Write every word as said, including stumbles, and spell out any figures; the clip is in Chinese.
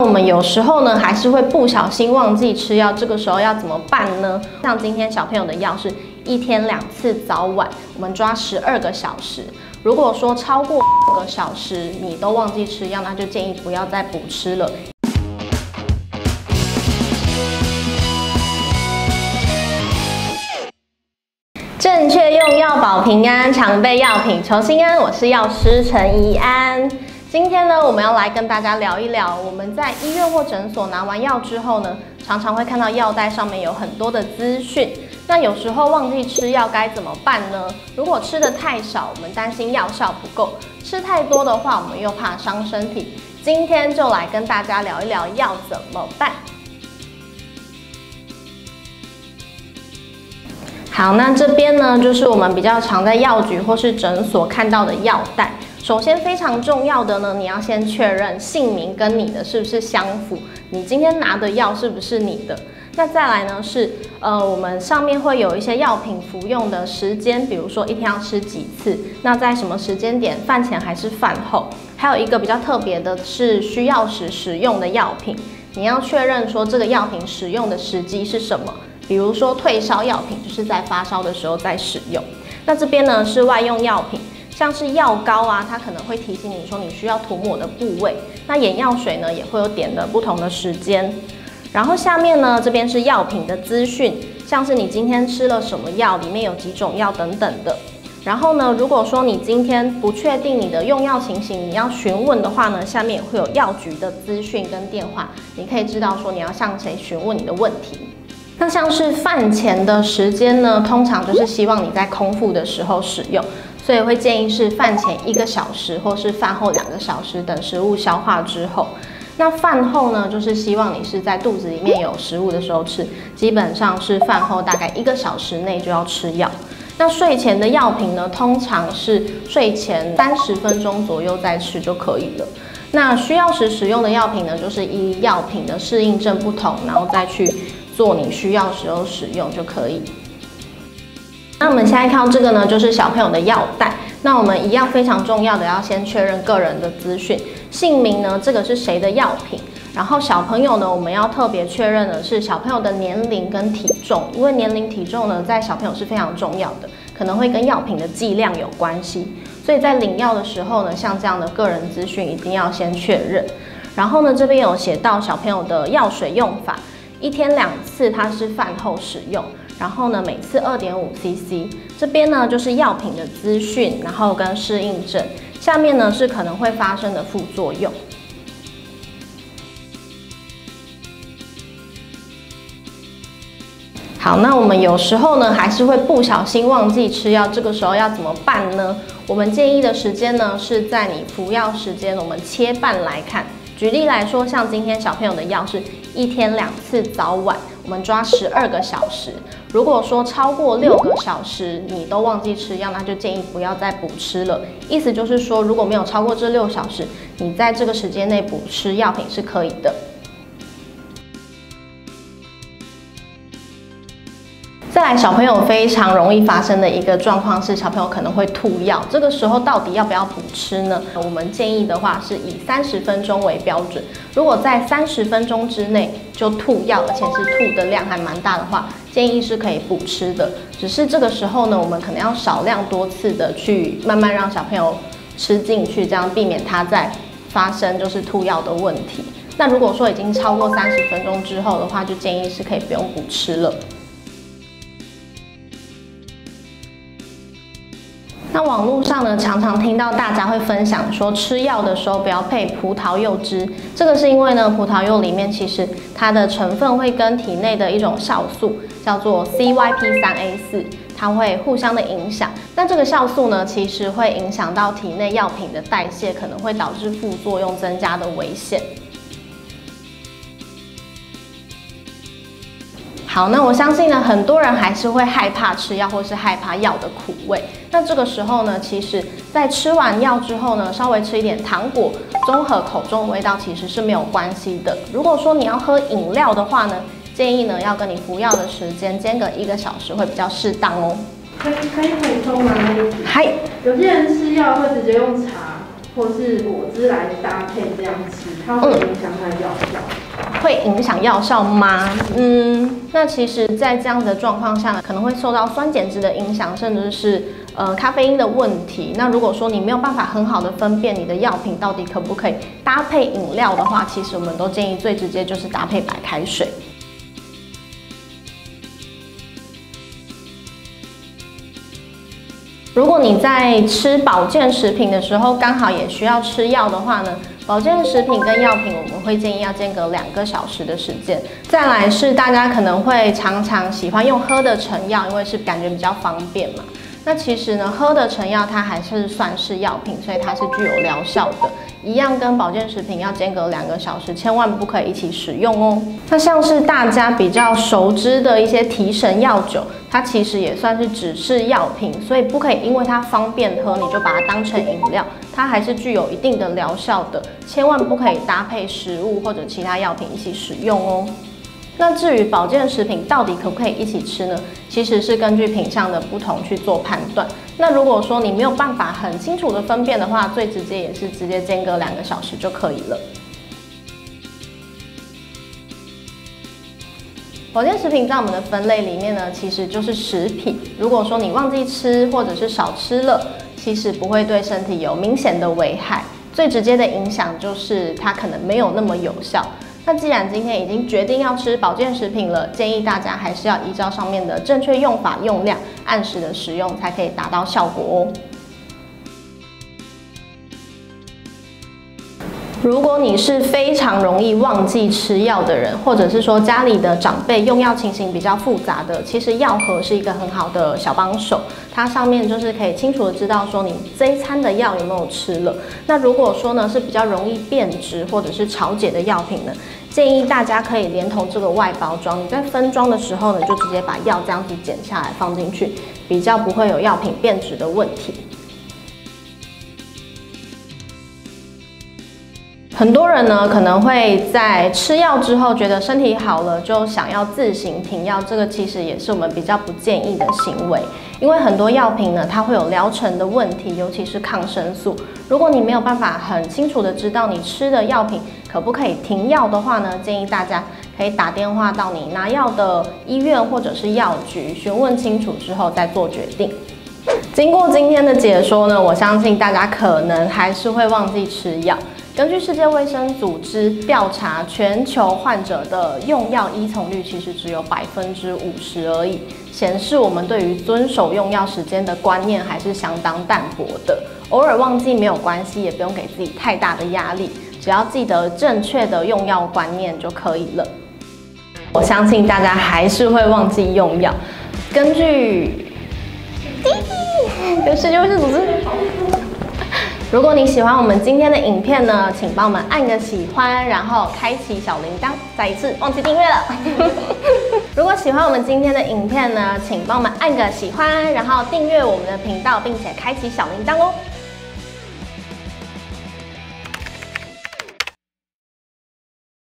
我们有时候呢，还是会不小心忘记吃药，这个时候要怎么办呢？像今天小朋友的药是一天两次早晚，我们抓十二个小时。如果说超过两个小时你都忘记吃药，那就建议不要再补吃了。正确用药保平安，常备药品求心安。我是药师陈怡安。今天呢，我们要来跟大家聊一聊，我们在医院或诊所拿完药之后呢，常常会看到药袋上面有很多的资讯。那有时候忘记吃药该怎么办呢？如果吃的太少，我们担心药效不够；吃太多的话，我们又怕伤身体。今天就来跟大家聊一聊要怎么办。好，那这边呢，就是我们比较常在药局或是诊所看到的药袋。首先非常重要的呢，你要先确认姓名跟你的是不是相符，你今天拿的药是不是你的。那再来呢是，呃，我们上面会有一些药品服用的时间，比如说一天要吃几次，那在什么时间点，饭前还是饭后。还有一个比较特别的是需要时使用的药品，你要确认说这个药品使用的时机是什么。比如说退烧药品，就是在发烧的时候再使用。那这边呢是外用药品。像是药膏啊，它可能会提醒你说你需要涂抹的部位。那眼药水呢，也会有点的不同的时间。然后下面呢，这边是药品的资讯，像是你今天吃了什么药，里面有几种药等等的。然后呢，如果说你今天不确定你的用药情形，你要询问的话呢，下面也会有药局的资讯跟电话，你可以知道说你要向谁询问你的问题。那像是饭前的时间呢，通常就是希望你在空腹的时候使用。所以会建议是饭前一个小时，或是饭后两个小时，等食物消化之后。那饭后呢，就是希望你是在肚子里面有食物的时候吃，基本上是饭后大概一个小时内就要吃药。那睡前的药品呢，通常是睡前三十分钟左右再吃就可以了。那需要时使用的药品呢，就是依药品的适应症不同，然后再去做你需要时候使用就可以。那我们现在看到这个呢，就是小朋友的药袋。那我们一样非常重要的，要先确认个人的资讯，姓名呢，这个是谁的药品。然后小朋友呢，我们要特别确认的是小朋友的年龄跟体重，因为年龄体重呢，在小朋友是非常重要的，可能会跟药品的剂量有关系。所以在领药的时候呢，像这样的个人资讯一定要先确认。然后呢，这边有写到小朋友的药水用法，一天两次，它是饭后使用。然后呢，每次 二点五 C C， 这边呢就是药品的资讯，然后跟适应症，下面呢是可能会发生的副作用。好，那我们有时候呢还是会不小心忘记吃药，这个时候要怎么办呢？我们建议的时间呢是在你服药时间，我们切半来看。举例来说，像今天小朋友的药是一天两次早晚，我们抓十二个小时。如果说超过六个小时你都忘记吃药，那就建议不要再补吃了。意思就是说，如果没有超过这六小时，你在这个时间内补吃药品是可以的。再来，小朋友非常容易发生的一个状况是，小朋友可能会吐药。这个时候到底要不要补吃呢？我们建议的话是以三十分钟为标准。如果在三十分钟之内就吐药，而且是吐的量还蛮大的话，建议是可以补吃的。只是这个时候呢，我们可能要少量多次的去慢慢让小朋友吃进去，这样避免他再发生就是吐药的问题。那如果说已经超过三十分钟之后的话，就建议是可以不用补吃了。那网络上呢，常常听到大家会分享说，吃药的时候不要配葡萄柚汁。这个是因为呢，葡萄柚里面其实它的成分会跟体内的一种酵素叫做 C Y P 三 A 四， 它会互相的影响。那这个酵素呢，其实会影响到体内药品的代谢，可能会导致副作用增加的危险。好，那我相信呢，很多人还是会害怕吃药，或是害怕药的苦味。那这个时候呢，其实在吃完药之后呢，稍微吃一点糖果，综合口中的味道其实是没有关系的。如果说你要喝饮料的话呢，建议呢要跟你服药的时间间隔一个小时会比较适当哦。 可以可以补充吗？ 嗨， 有些人吃药会直接用茶或是果汁来搭配这样吃，它会影响它的药效。 会影响药效吗？嗯，那其实，在这样的状况下呢，可能会受到酸碱值的影响，甚至是呃咖啡因的问题。那如果说你没有办法很好的分辨你的药品到底可不可以搭配饮料的话，其实我们都建议最直接就是搭配白开水。如果你在吃保健食品的时候，刚好也需要吃药的话呢，保健食品跟药品我们会建议要间隔两个小时的时间。再来是大家可能会常常喜欢用喝的成药，因为是感觉比较方便嘛。那其实呢，喝的成药它还是算是药品，所以它是具有疗效的，一样跟保健食品要间隔两个小时，千万不可以一起使用哦。那像是大家比较熟知的一些提神药酒，它其实也算是只是药品，所以不可以因为它方便喝，你就把它当成饮料，它还是具有一定的疗效的，千万不可以搭配食物或者其他药品一起使用哦。那至于保健食品到底可不可以一起吃呢？其实是根据品项的不同去做判断。那如果说你没有办法很清楚的分辨的话，最直接也是直接间隔两个小时就可以了。保健食品在我们的分类里面呢，其实就是食品。如果说你忘记吃或者是少吃了，其实不会对身体有明显的危害。最直接的影响就是它可能没有那么有效。那既然今天已经决定要吃保健食品了，建议大家还是要依照上面的正确用法用量，按时的使用，才可以达到效果哦。如果你是非常容易忘记吃药的人，或者是说家里的长辈用药情形比较复杂的，其实药盒是一个很好的小帮手。它上面就是可以清楚的知道说你这一餐的药有没有吃了。那如果说呢是比较容易变质或者是潮解的药品呢，建议大家可以连同这个外包装，你在分装的时候呢，就直接把药这样子剪下来放进去，比较不会有药品变质的问题。很多人呢可能会在吃药之后觉得身体好了，就想要自行停药，这个其实也是我们比较不建议的行为。因为很多药品呢，它会有疗程的问题，尤其是抗生素。如果你没有办法很清楚的知道你吃的药品可不可以停药的话呢，建议大家可以打电话到你拿药的医院或者是药局询问清楚之后再做决定。经过今天的解说呢，我相信大家可能还是会忘记吃药。根据世界卫生组织调查，全球患者的用药依从率其实只有百分之五十而已，显示我们对于遵守用药时间的观念还是相当淡薄的。偶尔忘记没有关系，也不用给自己太大的压力，只要记得正确的用药观念就可以了。我相信大家还是会忘记用药。根据跟世界卫生组织。如果你喜欢我们今天的影片呢，请帮我们按个喜欢，然后开启小铃铛。再一次忘记订阅了。如果喜欢我们今天的影片呢，请帮我们按个喜欢，然后订阅我们的频道，并且开启小铃铛哦。